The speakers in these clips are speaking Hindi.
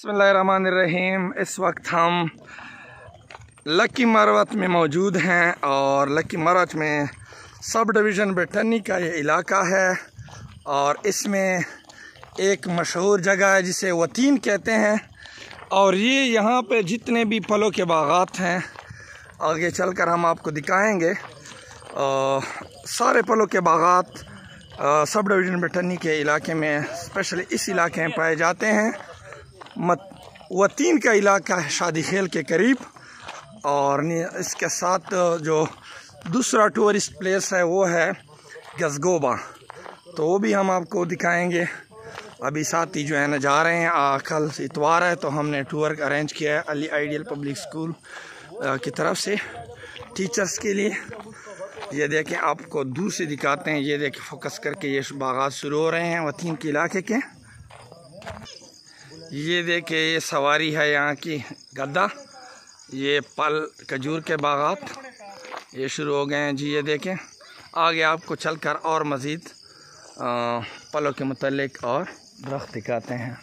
बिस्मिल्लाहिर्रहमानिर्रहीम। इस वक्त हम लकी मरवत में मौजूद हैं और लकी मरवत में सब डिवीज़न बेटनी का ये इलाका है और इसमें एक मशहूर जगह है जिसे वतीन कहते हैं। और ये यहाँ पे जितने भी फलों के बागात हैं आगे चलकर हम आपको दिखाएंगे। सारे फलों के बागात सब डिवीज़न बेटनी के इलाके में, स्पेशली इस इलाके में पाए जाते हैं। वतीन का इलाका है शादी खेल के करीब, और इसके साथ जो दूसरा टूरिस्ट प्लेस है वो है गज़गोबा, तो वो भी हम आपको दिखाएंगे। अभी साथी जो है ना जा रहे हैं, कल इतवार है तो हमने टूर अरेंज किया है अली आइडियल पब्लिक स्कूल की तरफ से टीचर्स के लिए। ये देखें, आपको दूर से दिखाते हैं। ये देखें फोकस करके, ये बागात शुरू हो रहे हैं वतीन के इलाके के। ये देखें, ये सवारी है यहाँ की गद्दा। ये पल खजूर के बागात ये शुरू हो गए हैं जी। ये देखें, आगे आपको चलकर और मज़ीद फलों के मुतालिक और दरख्त दिखाते हैं।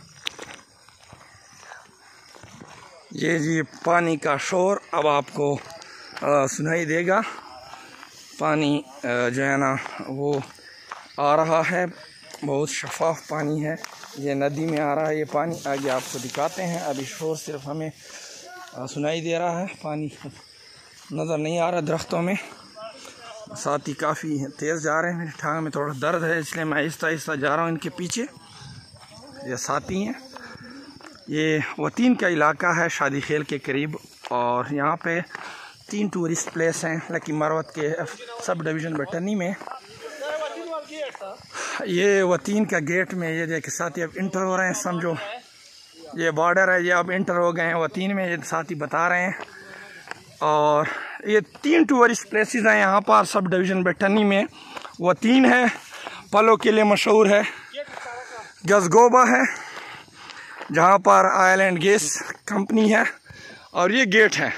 ये जी पानी का शोर अब आपको सुनाई देगा। पानी जो है ना वो आ रहा है, बहुत शफाफ पानी है, ये नदी में आ रहा है ये पानी। आगे आपको दिखाते हैं। अभी शोर सिर्फ हमें सुनाई दे रहा है, पानी नज़र नहीं आ रहा दरख्तों में। साथ ही काफ़ी तेज़ जा रहे हैं, मेरी टांग में थोड़ा दर्द है इसलिए मैं आहिस्ता आहिस्ता जा रहा हूँ इनके पीछे। ये साथी हैं। ये वतीन का इलाका है शादी खेल के करीब, और यहाँ पे 3 टूरिस्ट प्लेस हैं लकी मरवत के सब डिवीज़न बेटनी में। ये वतीन का गेट में ये देखिए साथी अब इंटर हो रहे हैं, समझो ये बॉर्डर है, ये अब इंटर हो गए हैं वतीन में, ये साथी बता रहे हैं। और ये 3 टूरिस्ट प्लेसेस हैं यहाँ पर सब डिवीज़न बेटनी में। वतीन है, फलों के लिए मशहूर है। गज़गोबा है जहाँ पर ऑयल एंड गैस कंपनी है, और ये गेट है।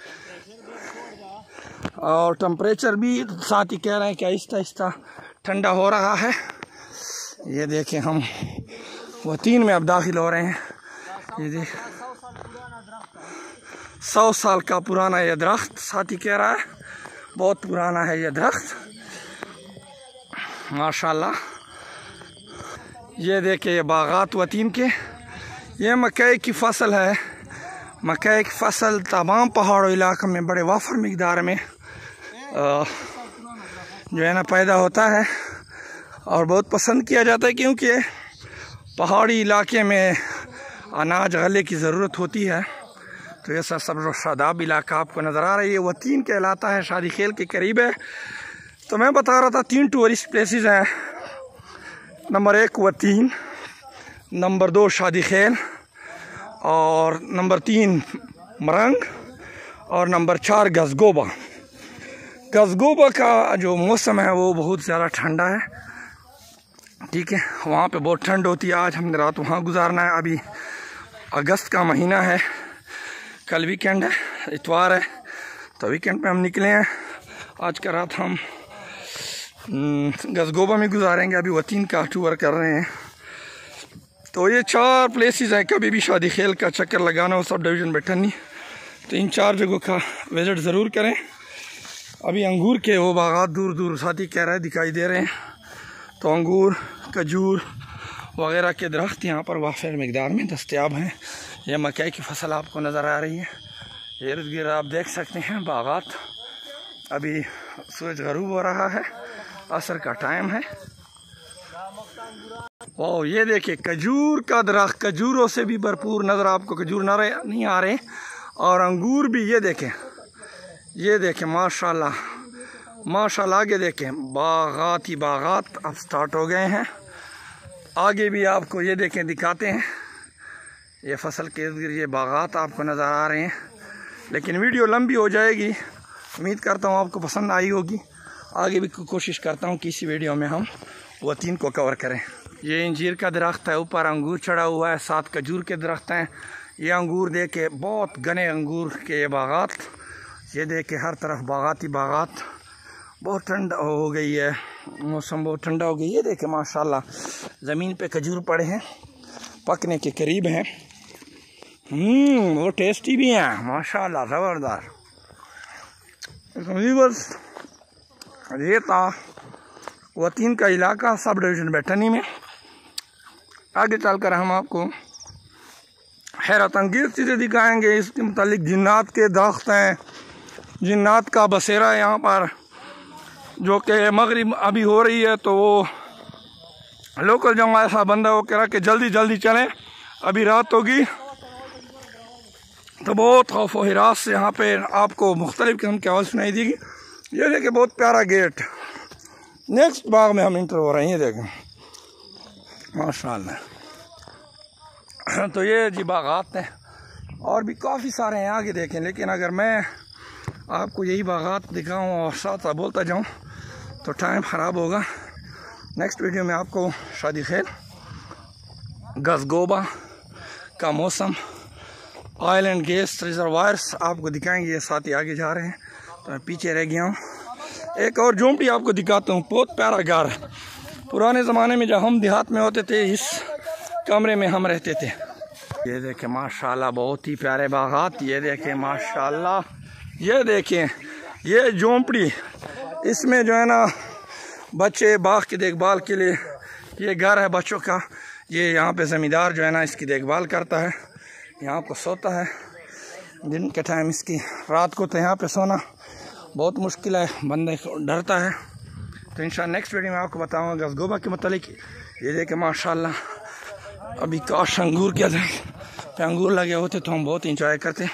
और टेम्परेचर भी साथ ही कह रहे हैं कि आहिस्ता आहिस्ता ठंडा हो रहा है। ये देखें, हम वतीन में अब दाखिल हो रहे हैं। ये देख 100 साल का पुराना ये दरख्त साथी कह रहा है, बहुत पुराना है ये दरख्त माशाल्लाह। ये देखें, ये बागात वतीन के। ये मकई की फसल है। मकई की फसल तमाम पहाड़ों इलाकों में बड़े वाफर मिकदार में जो है ना पैदा होता है और बहुत पसंद किया जाता है, क्योंकि पहाड़ी इलाके में अनाज गले की ज़रूरत होती है। तो ये सब शादाब इलाका आपको नज़र आ रहा है। ये वतीन कहलाता है, शादी खेल के करीब है। तो मैं बता रहा था 3 टूरिस्ट प्लेसेस हैं। नंबर 1 वतीन, नंबर 2 शादी खेल, और नंबर 3 मरंग, और नंबर 4 गज़गोबा। गज़गोबा का जो मौसम है वो बहुत ज़्यादा ठंडा है, ठीक है, वहाँ पे बहुत ठंड होती है। आज हमने रात वहाँ गुजारना है। अभी अगस्त का महीना है, कल वीकेंड है, इतवार है, तो वीकेंड पे हम निकले हैं। आज का रात हम गज़गोबा में गुजारेंगे। अभी वतीन का टूर कर रहे हैं। तो ये 4 प्लेसेस हैं, कभी भी शादी खेल का चक्कर लगाना हो सब डिवीज़न बेटनी तो इन 4 जगहों का विज़िट ज़रूर करें। अभी अंगूर के वो बागात दूर दूर साथी कह रहा है दिखाई दे रहे हैं, तो अंगूर खजूर वगैरह के दरख्त यहाँ पर वाफिर मिकदार में दस्तयाब हैं। ये मकई की फसल आपको नज़र आ रही है, इर्द गिर्द आप देख सकते हैं बागात। अभी सूरज गरूब हो रहा है, असर का टाइम है। और ये देखिए खजूर का दरख्त, खजूरों से भी भरपूर नज़र आपको खजूर नहीं आ रहे, और अंगूर भी। ये देखें माशाल्लाह माशाल्लाह। आगे देखें, बागात ही बागात अब स्टार्ट हो गए हैं। आगे भी आपको ये देखें दिखाते हैं, ये फसल के इर्द गिर्द ये बागात आपको नज़र आ रहे हैं। लेकिन वीडियो लंबी हो जाएगी, उम्मीद करता हूँ आपको पसंद आई होगी। आगे भी कोशिश करता हूँ कि इसी वीडियो में हम वतीन को कवर करें। ये इंजीर का दरख्त है, ऊपर अंगूर चढ़ा हुआ है, 7 खजूर के दरख्त हैं। ये अंगूर देखे, बहुत घने अंगूर के बागात। ये देखे हर तरफ बागात ही बागात। बहुत ठंड हो गई है, मौसम बहुत ठंडा हो गई है। देखे माशाल्लाह ज़मीन पे खजूर पड़े हैं, पकने के करीब हैं। वो टेस्टी भी हैं माशाल्लाह, ज़बरदस्त। बस ये था वतीन का इलाका, सब डिवीज़न बैठनी में। आगे चलकर हम आपको हैरत अंगेज़ चीज़ें दिखाएंगे। इसके मुतालिक जिन्नात के दरख्त हैं, जिन्नात का बसेरा है यहाँ पर, जो कि मगरिब अभी हो रही है, तो वो लोकल जो ऐसा बंदा वो कह रहा कि जल्दी जल्दी चलें, अभी रात होगी। तो बहुत खौफ व हिरास से यहाँ पे आपको मुख्तलिफ़ किस्म की आवाज़ सुनाई देगी। ये देखिए बहुत प्यारा गेट। नेक्स्ट बाग में हम इंटर हो रहे हैं, ये देखें माशाल्लाह। तो ये जी बागात हैं और भी काफ़ी सारे हैं, आगे देखें। लेकिन अगर मैं आपको यही बागात दिखाऊं और साथ साथ बोलता जाऊं तो टाइम ख़राब होगा। नेक्स्ट वीडियो में आपको शादी खैर, गज़गोबा का मौसम, ऑयल एंड गैस रिजर्वायर्स आपको दिखाएंगे। ये साथ ही आगे जा रहे हैं तो मैं पीछे रह गया हूँ। एक और झोंपड़ी आपको दिखाता हूँ, बहुत प्यारा घर है। पुराने ज़माने में जब हम देहात में होते थे, इस कमरे में हम रहते थे। ये देखें माशाल्लाह, बहुत ही प्यारे बागात। ये देखें माशाल्लाह, ये देखें ये झोंपड़ी, इसमें जो है ना बच्चे बाग की देखभाल के लिए, ये घर है बच्चों का। ये यहाँ पे ज़मींदार जो है ना इसकी देखभाल करता है, यहाँ पर सोता है दिन के टाइम। इसकी रात को तो यहाँ पे सोना बहुत मुश्किल है, बंदे डरता है। तो इंशाल्लाह नेक्स्ट वीडियो में आपको बताऊँगा गज़गोबा के मतलब। ये देखे माशाल्लाह, अभी काश अंगूर क्या थे, अंगूर लगे होते तो हम बहुत इंजॉय करते।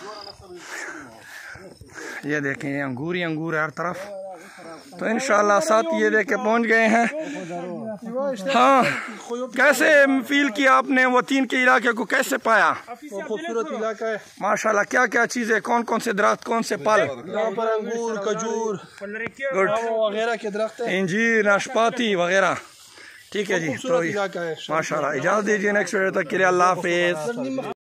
ये देखें ये अंगूर ही अंगूर है हर तरफ। तो इंशाल्लाह साथ ये देखे पहुंच गए हैं। हाँ, कैसे फील किया आपने वतीन के इलाके को, कैसे पाया? खूबसूरत इलाका है माशाल्लाह। क्या क्या चीज़ें, कौन कौन से दरख्त, कौन से फल? यहाँ पर अंगूर, खजूर वगैरह के दरख्त हैं, इंजीर, नाशपाती वगैरह। ठीक है जी, तो इलाका है माशाल्लाह। इजाज़त दीजिए, नेक्स्ट वीडियो तक के लिए अल्लाह हाफिज़।